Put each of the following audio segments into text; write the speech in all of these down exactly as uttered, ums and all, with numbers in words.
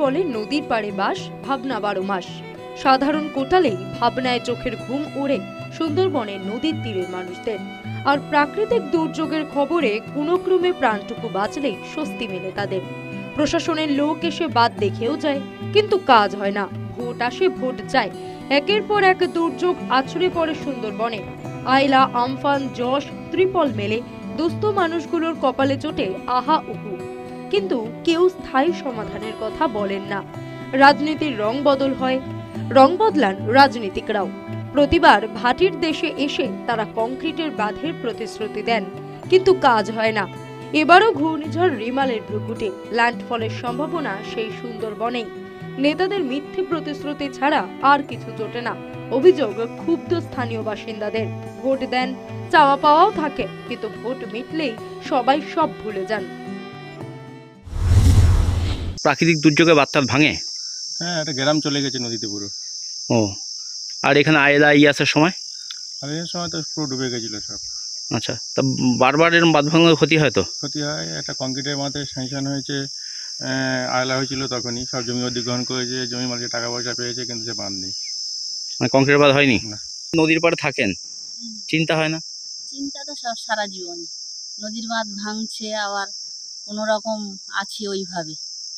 বলে নদীর পাড়ে বাস, ভাবনা বারো মাস। সাধারণ কোটালেই ভাবনায় চোখের ঘুম ওড়ে সুন্দরবনের নদীর তীরের মানুষদের। আর প্রাকৃতিক দুর্যোগের খবরে কোনো ক্রমে প্রাণটুকু বাঁচলেই স্বস্তি মেলে তাদের। প্রশাসনের লোক এসে বাদ দেখেও যায়, কিন্তু কাজ হয় না। ভোট আসে, ভোট যায়, একের পর এক দুর্যোগ আছড়ে পড়ে সুন্দরবনে। আইলা, আমফান, যশ, ত্রিপল মেলে দুস্থ মানুষগুলোর কপালে চোটে আহা উহু, কিন্তু কেউ স্থায়ী সমাধানের কথা বলেন না। রাজনীতির রং বদল হয়, রং বদলান রাজনীতিকরাও। প্রতিবার ভাটির দেশে এসে তারা কংক্রিটের বাঁধের প্রতিশ্রুতি দেন, কিন্তু কাজ হয় না। এবারও ঘূর্ণিঝড় রিমালের ভ্রুকুটে ল্যান্ডফলের সম্ভাবনা সেই সুন্দরবনেই। নেতাদের মিথ্যে প্রতিশ্রুতি ছাড়া আর কিছু জোটে না। অভিযোগ ক্ষুব্ধ স্থানীয় বাসিন্দাদের। ভোট দেন, চাওয়া পাওয়াও থাকে, কিন্তু ভোট মিটলেই সবাই সব ভুলে যান। প্রাকৃতিক দুর্যোগে বাঁধ ভাঙে? হ্যাঁ, একটা গ্রাম চলে গেছে নদীতে পুরো। ও, আর এখানে আয়লা ইয়াসের সময়? আর এর সময় তো পুরো ডুবে গেছিল সব। আচ্ছা, তা বারবার এরকম বাঁধ ভাঙলে ক্ষতি হয় তো? ক্ষতি হয়। একটা কংক্রিটের মাথায় স্যাংশন হয়েছে, আয়লা হয়েছিল, তখনই সব জমি অধিগ্রহণ করেছে, জমি মালিক টাকা পয়সা পেয়েছে, কিন্তু সে বাঁধ নেই। মানে কংক্রিটের বাঁধ হয়নি? না। নদীর পাড়ে থাকেন, চিন্তা হয় না? চিন্তা তো সব সারা জীবন। নদীর বাঁধ ভাঙছে, আবার কোনো রকম আছি ওইভাবে।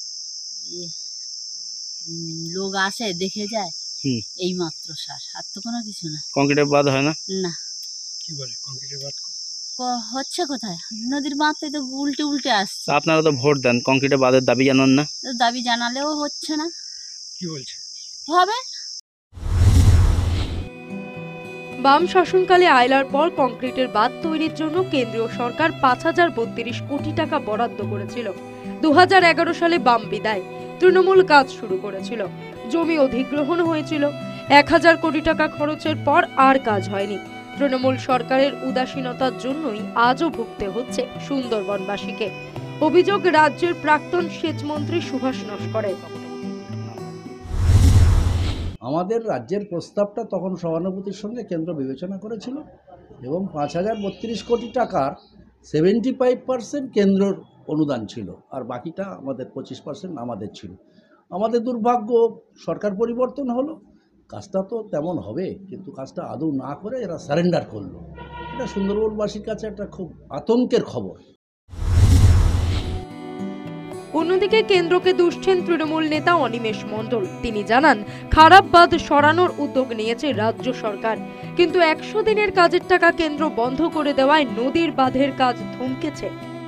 লোক আসে, দেখে যায়, এই মাত্র সার, আর তো কোনো কিছু না। কংক্রিটের বাঁধ হয় না? না। কি বলে কংক্রিটের বাঁধ হচ্ছে কোথায়? নদীর বাঁধতে তো উল্টে উল্টে আসছে। আপনারা তো ভোট দেন, কংক্রিটের বাঁধের দাবি জানান না? দাবি জানালেও হচ্ছে না। কি বলছে? হবে। বাম শাসনকালে আয়লার পর কংক্রিটের বাঁধ তৈরির জন্য কেন্দ্রীয় সরকার পাঁচ হাজার বত্রিশ কোটি টাকা বরাদ্দ করেছিল। দু হাজার এগারো সালে বাম বিদায়, তৃণমূল কাজ শুরু করেছিল, জমি অধিগ্রহণ হয়েছিল। এক হাজার কোটি টাকা খরচের পর আর কাজ হয়নি। তৃণমূল সরকারের উদাসীনতার জন্যই আজও ভুগতে হচ্ছে সুন্দরবনবাসীকে। অভিযোগ রাজ্যের প্রাক্তন সেচমন্ত্রী সুভাষ নস্করের। আমাদের রাজ্যের প্রস্তাবটা তখন সহানুভূতির সঙ্গে কেন্দ্র বিবেচনা করেছিল এবং পাঁচ হাজার বত্রিশ কোটি টাকার সেভেন্টি ফাইভ পার্সেন্ট কেন্দ্রর অনুদান ছিল, আর বাকিটা আমাদের পঁচিশ পার্সেন্ট আমাদের ছিল। আমাদের দুর্ভাগ্য, সরকার পরিবর্তন হলো, কাজটা তো তেমন হবে, কিন্তু কাজটা আদৌ না করে এরা সারেন্ডার করলো। এটা সুন্দরবনবাসীর কাছে একটা খুব আতঙ্কের খবর। অন্যদিকে কেন্দ্রকে দুষছেন তৃণমূল নেতা অনিমেষ মণ্ডল। তিনি জানান, খারাপ বাঁধ সরানোর উদ্যোগ নিয়েছে রাজ্য সরকার, কিন্তু একশো দিনের কাজের টাকা কেন্দ্র বন্ধ করে দেওয়ায় নদীর বাঁধের কাজ থমকেছে।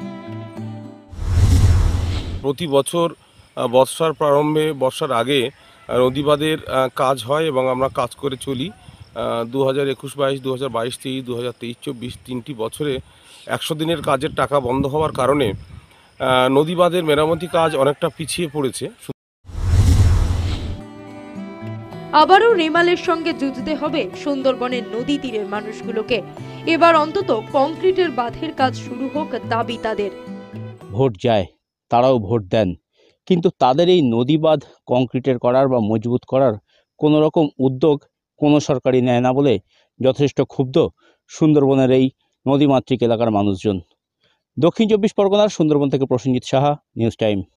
প্রতি বছর বর্ষার প্রারম্ভে, বর্ষার আগে নদী বাঁধের কাজ হয় এবং আমরা কাজ করে চলি। দু হাজার একুশ বাইশ, দু হাজার বাইশ তেইশ, দু হাজার তেইশ চব্বিশ তিনটি বছরে একশো দিনের কাজের টাকা বন্ধ হওয়ার কারণে নদী বাঁধের মেরামতি কাজ অনেকটা পিছিয়ে পড়েছে। আবারও রিমালের সঙ্গে যুঝতে হবে সুন্দরবনের নদী তীরের মানুষগুলোকে। এবার অন্তত কংক্রিটের বাঁধের কাজ শুরু হোক দাবি তাদের। ভোট যায়, তারাও ভোট দেন, কিন্তু তাদের এই নদী বাঁধ কংক্রিটের করার বা মজবুত করার কোনো রকম উদ্যোগ কোনো সরকারই নেয় না বলে যথেষ্ট ক্ষুব্ধ সুন্দরবনের এই নদীমাতৃক এলাকার মানুষজন। দক্ষিণ চব্বিশ পরগনার সুন্দরবন থেকে প্রসেনজিৎ সাহা, নিউজ টাইম।